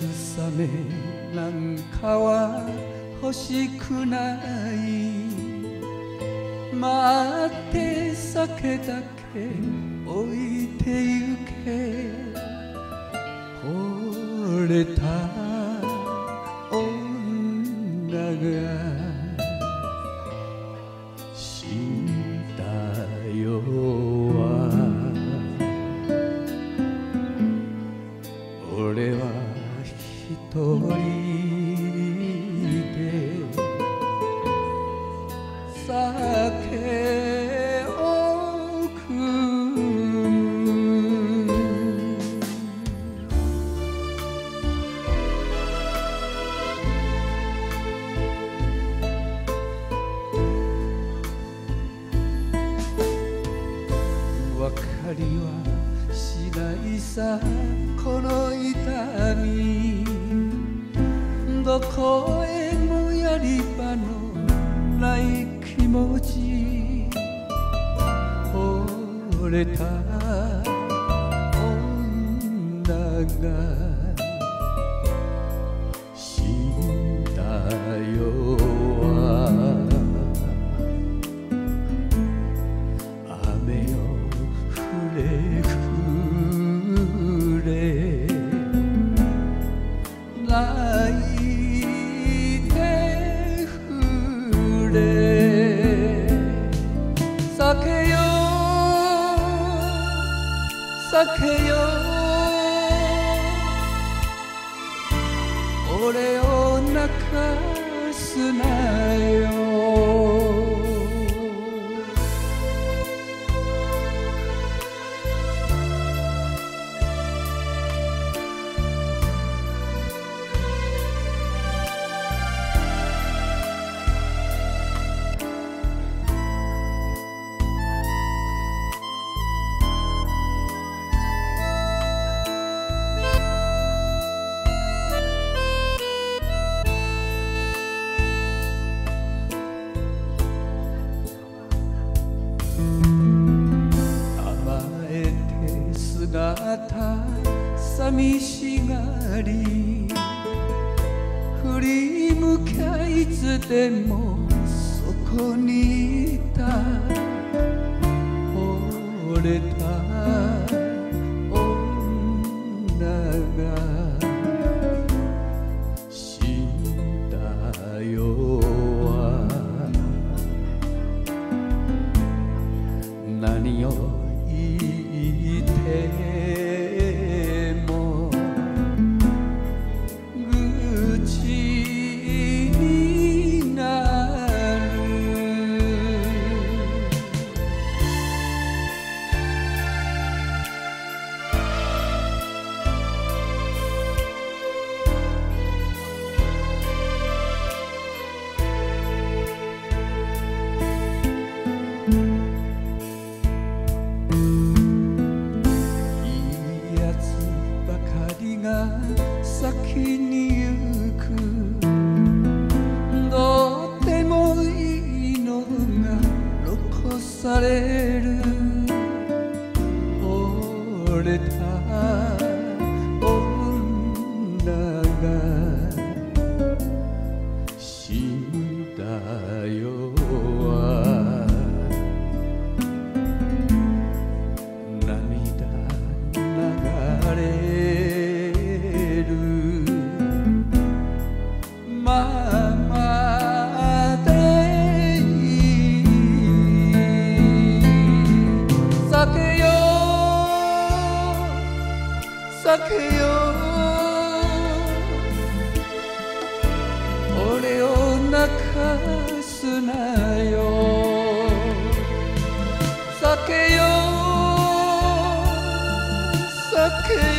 雨なんかは欲しくない。待って酒だけ置いてゆけ。惚れた女が死んだよは俺は一人で酒を酌む。わかりはしないさこの痛み。どこへもやり場のない気持ち。惚れた女が死んだよは雨よ降れ降れ泣いてくれ。酒よ酒よ俺を泣かすなよ。寂しがり振り向きゃいつでもそこにいた。惚れた女が死んだよは何を言って先に行く。どうでもいいのが残される。惚れた女が死んだよは涙流れままでいい。酒よ酒よ俺を泣かすなよ。酒よ酒よ